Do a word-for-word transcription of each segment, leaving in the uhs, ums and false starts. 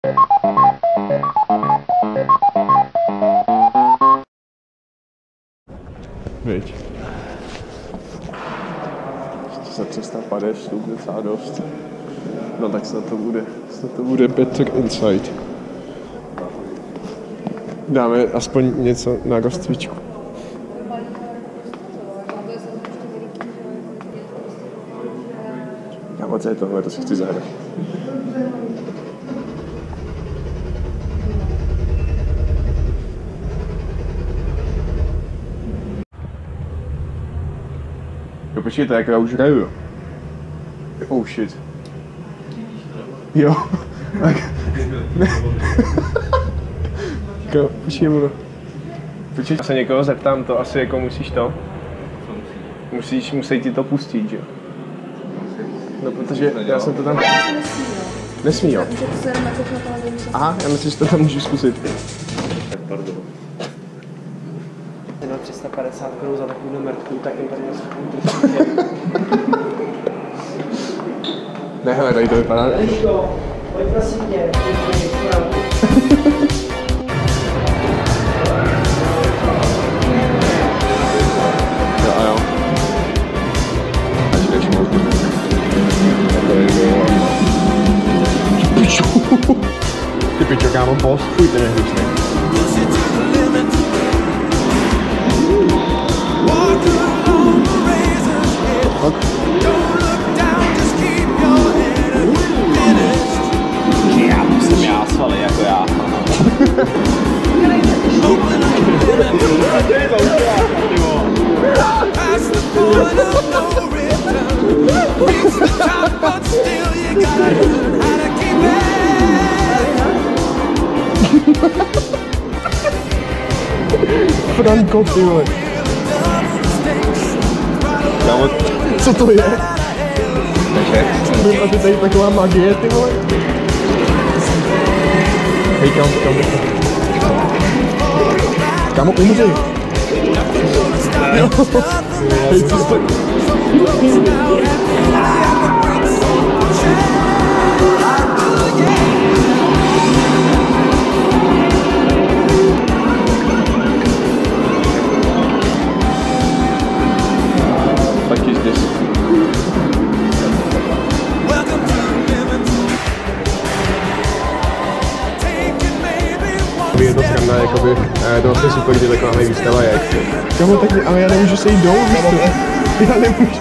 Viď. Za tři sta padesát vstup docela dost. No tak snad to bude, snad to bude better inside. Dáme aspoň něco na rozcvičku. Já moc je tohle, to si chci zahrát. Jo, počkejte, jak já už hraju. Oh shit. Jo. Tak. Jako, počkej, budu. Počkej, já se někoho zeptám, to asi jako musíš to? Musíš, musí ti to pustit, že? No, protože já jsem to tam... Nesmí, jo? Aha, já myslím, že to tam můžu zkusit. Pardon. Na tři sta padesát korun za takovou mrtku, tak jim tady nesmím. Ne, hele, tady to vypadá. Pojď prosím tě. Jo a jo. Až jdeš moc. Ty pičo, kámo, post, fuj, ten je hrusný. Já musím já svaly jako já. Franko, ty vole. Kámo, co to je? Takže, asi tady taková magie, ty vole. Hej, kámo, kámo. Kámo, umři. Hej, co to? Fuck is this? Je to skromná, jakoby, eh, to vlastně super, že taková výstava je. Kámo, tak, ale já nemůžu se jít dolů, víš to? Já nemůžu.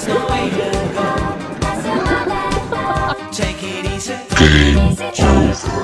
Game over.